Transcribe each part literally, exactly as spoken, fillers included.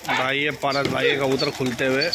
भाई ये पारस भाई के कबूतर खुलते हुए।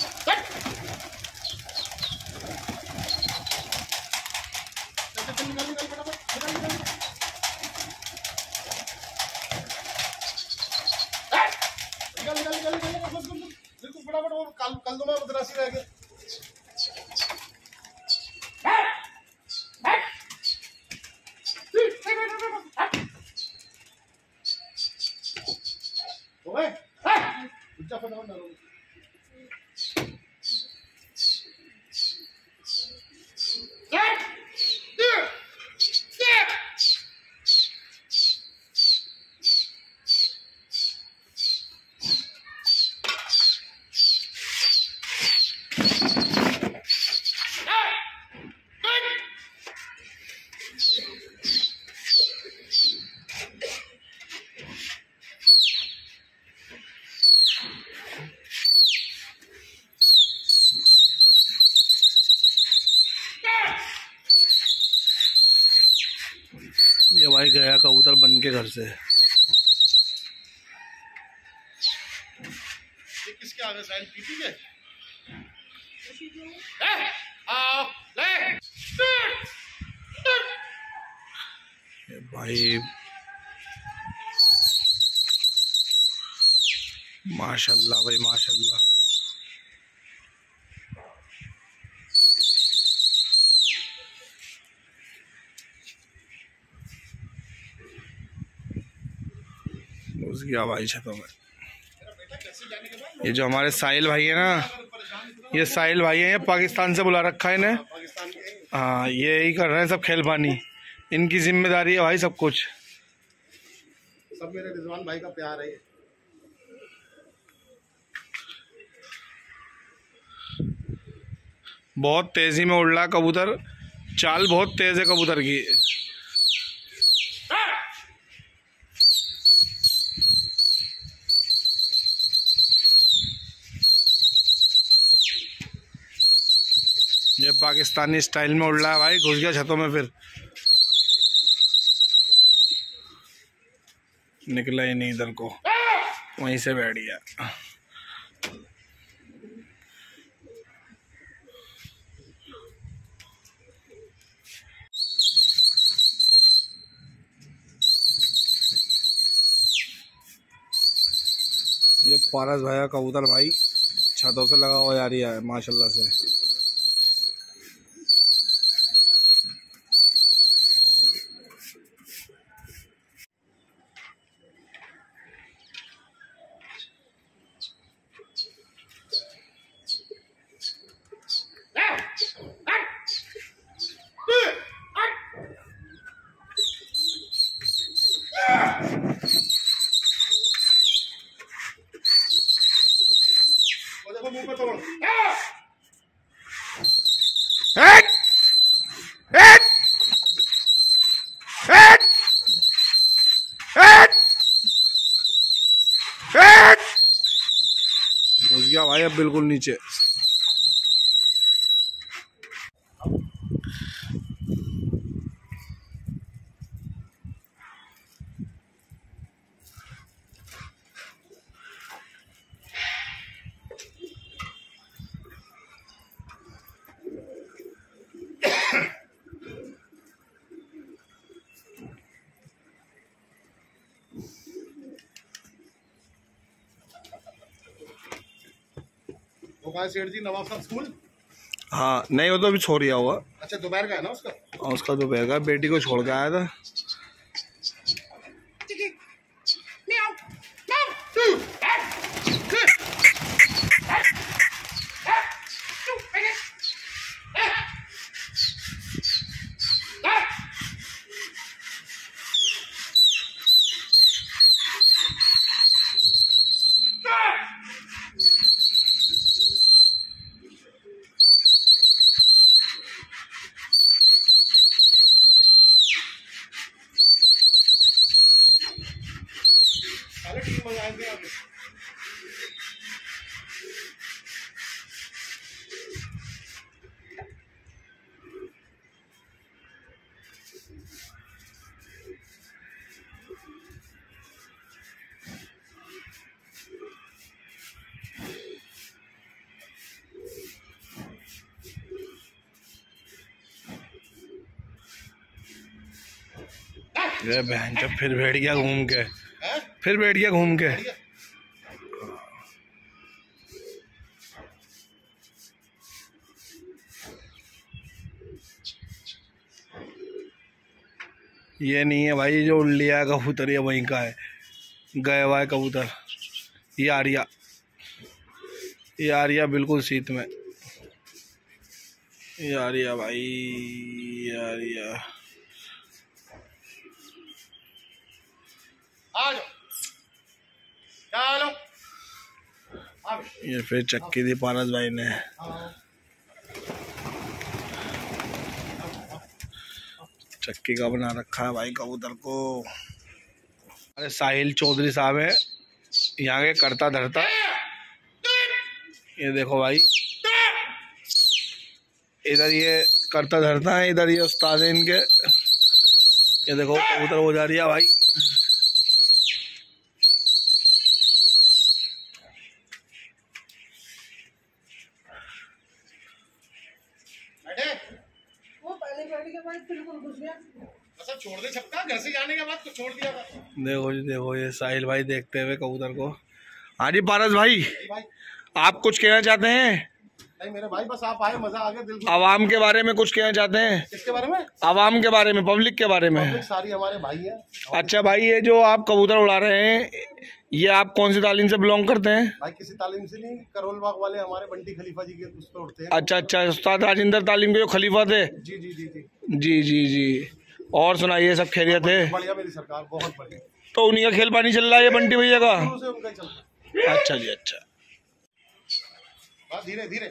कल कल तो मैं मद्रासी रह गया। ये भाई गया कबूतर बन के घर से। ये किसके आगे साइन पीटी के? भाई माशाल्लाह भाई माशाल्लाह। घुस गया भाई छतों में। ये जो हमारे साहिल भाई है ना, ये साहिल भाई है, ये पाकिस्तान से बुला रखा है इन्हें। हाँ ये ही कर रहे हैं सब खेल पानी, इनकी जिम्मेदारी है भाई सब कुछ। सब मेरे रिजवान भाई का प्यार है। बहुत तेजी में उड़ रहा कबूतर, चाल बहुत तेज है कबूतर की। ये पाकिस्तानी स्टाइल में उड़ रहा है भाई, घुस गया छतों में, फिर निकला ही नहीं इधर को, वहीं से बैठ गया। ये पारस भाई का कबूतर भाई छतों से लगा हुआ जा रही है माशाल्लाह से। मुंह पे तोड़। Hate! Hate! Hate! Hate! Hate! घुस गया भाई अब बिल्कुल नीचे। वो सेठ जी नवाब साहब स्कूल। हाँ नहीं वो तो अभी छोड़ गया हुआ। अच्छा दोपहर का है ना उसका? और उसका दोपहर का, बेटी को छोड़ के आया था। ये बहन जब फिर बैठ गया घूम के, फिर बैठ गया घूम के। ये नहीं है भाई जो लिया कबूतर, ये वहीं का है, गया हुआ है कबूतर। ये आरिया, ये आरिया बिल्कुल सीत में, ये आरिया भाई, ये आरिया। ये फिर चक्की दी पारस भाई ने। चक्की का बना रखा है भाई कबूतर को। अरे साहिल चौधरी साहब है यहाँ के करता धरता। ये देखो भाई, इधर ये करता धरता है, इधर ये उस्ताद है इनके। ये देखो कबूतर हो जा रही है भाई। छोड़ दे छक्का, घर से जाने के बाद तो छोड़ दिया था। देखो जी देखो, ये साहिल भाई देखते हुए कबूतर को। हाँ जी पारस भाई, भाई आप कुछ कहना चाहते हैं? नहीं मेरे भाई, बस आप आए, मजा आ गया दिल। आवाम के बारे में कुछ कहना चाहते हैं? किसके बारे में? आवाम के बारे में, पब्लिक के बारे में। पब्लिक सारी हमारे भाई है। अच्छा भाई, ये जो आप कबूतर उड़ा रहे हैं, ये आप कौन सी तालीम से बिलोंग करते हैं? भाई किसी तालीम से नहीं, करोल बाग वाले हमारे बंटी खलीफा जी के उस पे उठते हैं। अच्छा अच्छा, उस्ताद राजिंदर तालीम के जो खलीफा थे। जी जी जी जी जी जी जी। और सुनाइए, सब खैरियत है? बढ़िया मेरी सरकार, बहुत बढ़िया। तो उन्हीं का खेल पानी चल रहा है, ये बंटी भैया का? से उनका ही चलता है। अच्छा जी अच्छा। धीरे धीरे।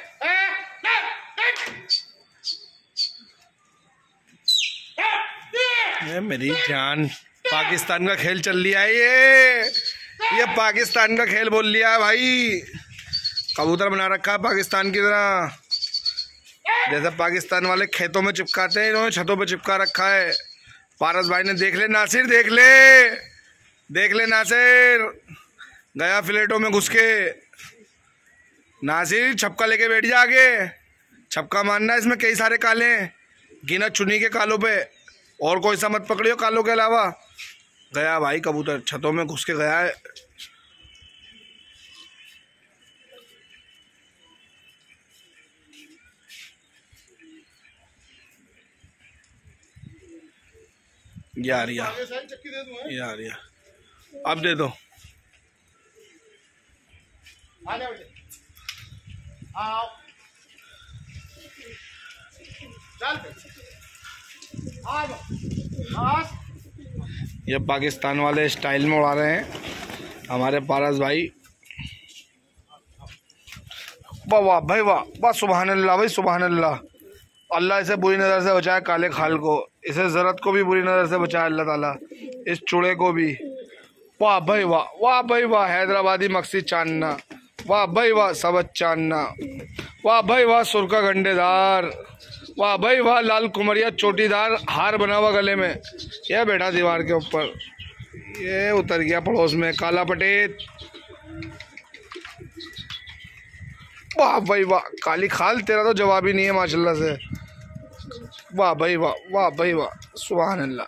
ये मेरी जान, पाकिस्तान का खेल चल लिया है ये ये पाकिस्तान का खेल बोल लिया है भाई। कबूतर बना रखा है पाकिस्तान की तरह, जैसे पाकिस्तान वाले खेतों में चिपकाते हैं, इन्होंने छतों पे चिपका रखा है। पारस भाई ने देख ले नासिर, देख ले देख ले नासिर, गया फ्लेटों में घुस के। नासिर छपका लेके बैठ जा आगे, छपका मारना, इसमें कई सारे काले हैं, गिना चुनी के कालों पे, और कोई सा मत पकड़ियो कालों के अलावा। गया भाई कबूतर, छतों में घुस के गया है। ये आ रही है, ये आ रही है, अब दे दो। ये पाकिस्तान वाले स्टाइल में उड़ा रहे हैं हमारे पारस भाई। वाह वाह भाई वाह वाह, सुबहान अल्लाह भाई सुबहान अल्लाह। अल्लाह इसे बुरी नज़र से बचाए, काले खाल को, इसे ज़रत को भी बुरी नज़र से बचाए अल्लाह ताला, इस चूड़े को भी। वाह भाई वाह, वाह भाई वाह, हैदराबादी मक्सी चांदना, वाह भाई वाह सबज चांदना, वाह भाई वाह सुरका गंडेदार, वाह भाई वाह लाल कुमरिया चोटीदार हार बना हुआ गले में। यह बैठा दीवार के ऊपर, ये उतर गया पड़ोस में काला पटेट। वाह भाई वाह, काली खाल तेरा तो जवाब ही नहीं है माशाल्लाह से। वाह भाई वाह, वाह भाई वाह, सुभान अल्लाह।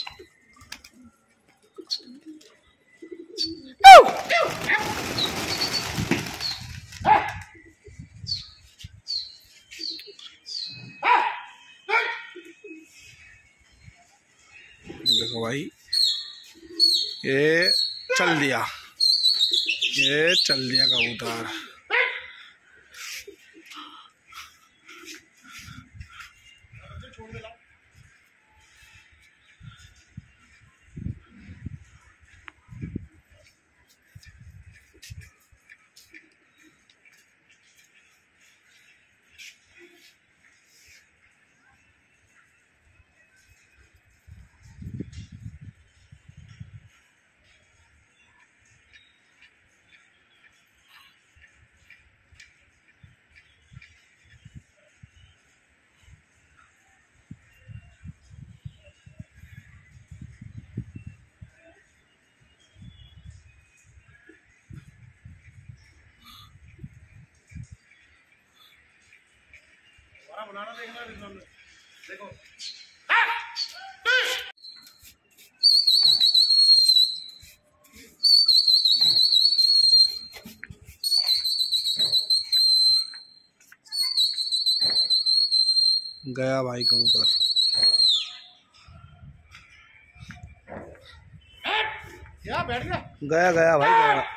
देखो भाई, ये चल दिया, ये चल दिया कबूतर। बनाना देखना देखो। गया भाई कबूतर। क्या बैठ गया? गया गया भाई गया।